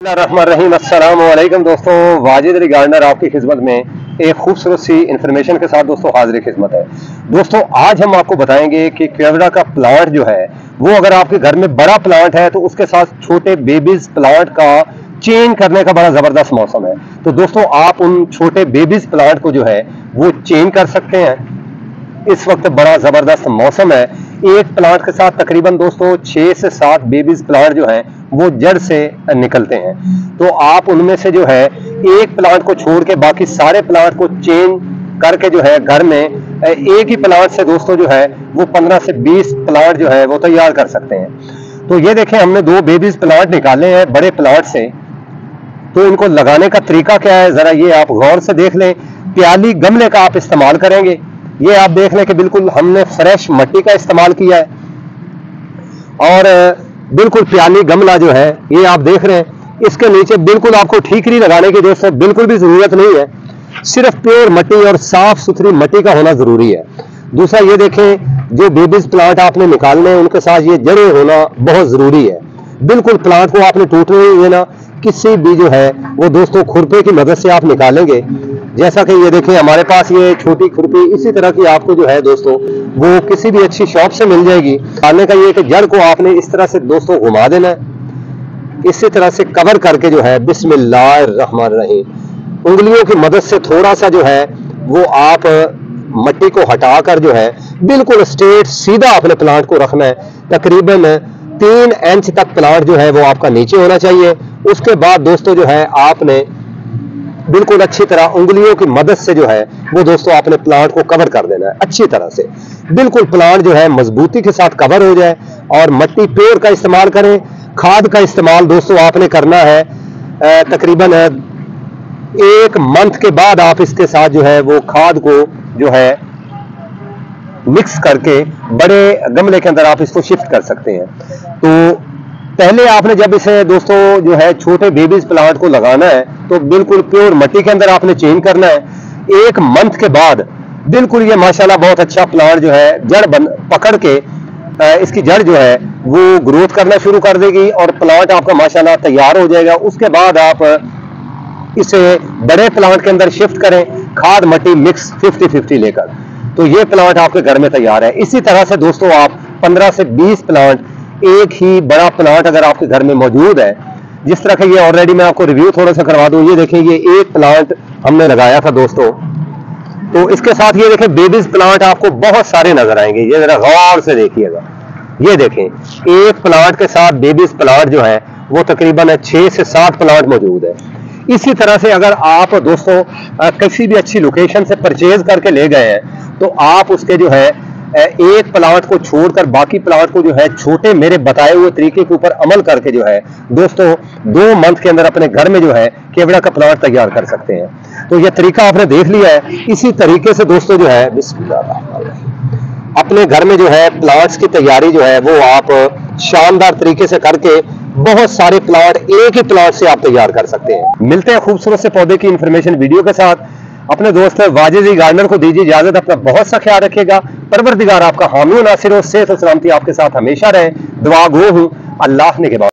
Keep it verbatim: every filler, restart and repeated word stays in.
रहीम अस्सलाम वालेकुम दोस्तों, वाजिद अली गार्डनर आपकी खिदमत में एक खूबसूरत सी इंफॉर्मेशन के साथ दोस्तों हाजिर खिदमत है। दोस्तों आज हम आपको बताएंगे कि केवड़ा का प्लांट जो है वो अगर आपके घर में बड़ा प्लांट है तो उसके साथ छोटे बेबीज प्लांट का चेंज करने का बड़ा जबरदस्त मौसम है। तो दोस्तों आप उन छोटे बेबीज प्लांट को जो है वो चेंज कर सकते हैं। इस वक्त बड़ा जबरदस्त मौसम है। एक प्लांट के साथ तकरीबन दोस्तों छह से सात बेबीज प्लांट जो हैं वो जड़ से निकलते हैं। तो आप उनमें से जो है एक प्लांट को छोड़ के बाकी सारे प्लांट को चेंज करके जो है घर में एक ही प्लांट से दोस्तों जो है वो पंद्रह से बीस प्लांट जो है वो तैयार कर सकते हैं। तो ये देखें, हमने दो बेबीज प्लांट निकाले हैं बड़े प्लांट से। तो इनको लगाने का तरीका क्या है जरा ये आप गौर से देख लें। प्याली गमले का आप इस्तेमाल करेंगे। ये आप देख लें कि बिल्कुल हमने फ्रेश मिट्टी का इस्तेमाल किया है और बिल्कुल प्याली गमला जो है ये आप देख रहे हैं। इसके नीचे बिल्कुल आपको ठीकरी लगाने की दोस्तों बिल्कुल भी जरूरत नहीं है, सिर्फ प्योर मिट्टी और साफ सुथरी मिट्टी का होना जरूरी है। दूसरा ये देखें, जो बेबीज प्लांट आपने निकालने हैं उनके साथ ये जड़ें होना बहुत जरूरी है। बिल्कुल प्लांट को आपने टूटने नहीं देना, किसी भी जो है वो दोस्तों खुरपे की मदद से आप निकालेंगे। जैसा कि ये देखें हमारे पास ये छोटी खुरपी इसी तरह की आपको जो है दोस्तों वो किसी भी अच्छी शॉप से मिल जाएगी। डालने का ये कि जड़ को आपने इस तरह से दोस्तों घुमा देना है, इसी तरह से कवर करके जो है बिस्मिल्लाहिर्रहमानिर्रहीम उंगलियों की मदद से थोड़ा सा जो है वो आप मिट्टी को हटाकर जो है बिल्कुल स्ट्रेट सीधा अपने प्लांट को रखना है। तकरीबन तीन इंच तक प्लांट जो है वो आपका नीचे होना चाहिए। उसके बाद दोस्तों जो है आपने बिल्कुल अच्छी तरह उंगलियों की मदद से जो है वो दोस्तों आपने प्लांट को कवर कर देना है अच्छी तरह से। बिल्कुल प्लांट जो है मजबूती के साथ कवर हो जाए और मिट्टी प्योर का इस्तेमाल करें। खाद का इस्तेमाल दोस्तों आपने करना है तकरीबन एक मंथ के बाद आप इसके साथ जो है वो खाद को जो है मिक्स करके बड़े गमले के अंदर आप इसको शिफ्ट कर सकते हैं। तो पहले आपने जब इसे दोस्तों जो है छोटे बेबीज प्लांट को लगाना है तो बिल्कुल प्योर मिट्टी के अंदर आपने चेंज करना है। एक मंथ के बाद बिल्कुल ये माशाल्लाह बहुत अच्छा प्लांट जो है जड़ बन पकड़ के इसकी जड़ जो है वो ग्रोथ करना शुरू कर देगी और प्लांट आपका माशाल्लाह तैयार हो जाएगा। उसके बाद आप इसे बड़े प्लांट के अंदर शिफ्ट करें, खाद मिट्टी मिक्स फिफ्टी फिफ्टी लेकर, तो ये प्लांट आपके घर में तैयार है। इसी तरह से दोस्तों आप पंद्रह से बीस प्लांट एक ही बड़ा प्लांट अगर आपके घर में मौजूद है, जिस तरह का ये ऑलरेडी मैं आपको रिव्यू थोड़ा सा करवा दूं। ये देखें, ये एक प्लांट हमने लगाया था दोस्तों, तो इसके साथ ये देखें बेबीज प्लांट आपको बहुत सारे नजर आएंगे। ये जरा गौर से देखिएगा, ये देखें एक प्लांट के साथ बेबीज प्लांट जो है वो तकरीबन छह से सात प्लांट मौजूद है। इसी तरह से अगर आप दोस्तों किसी भी अच्छी लोकेशन से परचेज करके ले गए हैं तो आप उसके जो है एक प्लांट को छोड़कर बाकी प्लांट को जो है छोटे मेरे बताए हुए तरीके के ऊपर अमल करके जो है दोस्तों दो मंथ के अंदर अपने घर में जो है केवड़ा का प्लांट तैयार कर सकते हैं। तो यह तरीका आपने देख लिया है। इसी तरीके से दोस्तों जो है बिस्मिल्लाह अपने घर में जो है प्लांट्स की तैयारी जो है वो आप शानदार तरीके से करके बहुत सारे प्लांट एक ही प्लांट से आप तैयार कर सकते हैं। मिलते हैं खूबसूरत से पौधे की इंफॉर्मेशन वीडियो के साथ। अपने दोस्त वाजिद अली गार्डनर को दीजिए इजाजत। अपना बहुत सा ख्याल रखिएगा। परवरदिगार आपका हामी नासिर हो, सेहत और सलामती आपके साथ हमेशा रहे। दुआ गो हूं अल्लाह ने के बाद।